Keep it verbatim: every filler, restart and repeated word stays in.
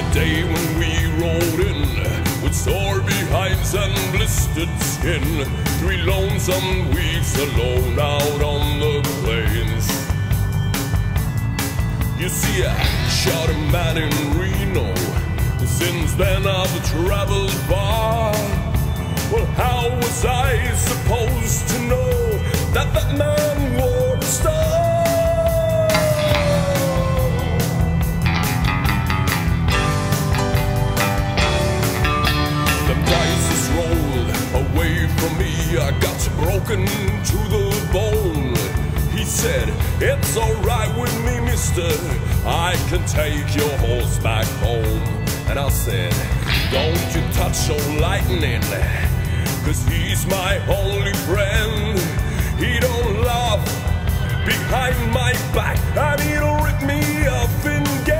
day when we rode in with sore behinds and blistered skin, three lonesome weeks alone out on the plains. You see, I shot a man in Reno. Since then I've traveled far. Well, how was I supposed to know that that man wore a star? The dice rolled away from me. I got broken to the bone. He said, "It's alright with me, mister, I can take your horse back home." And I said, "Don't you touch old lightning, 'cause he's my only friend. He don't laugh behind my back, and he'll rip me off in game."